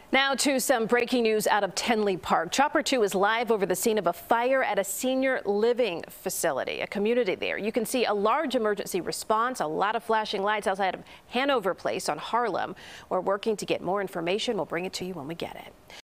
Now to some breaking news out of Tinley Park. Chopper 2 is live over the scene of a fire at a senior living facility, a community there. You can see a large emergency response, a lot of flashing lights outside of Hanover Place on Harlem. We're working to get more information. We'll bring it to you when we get it.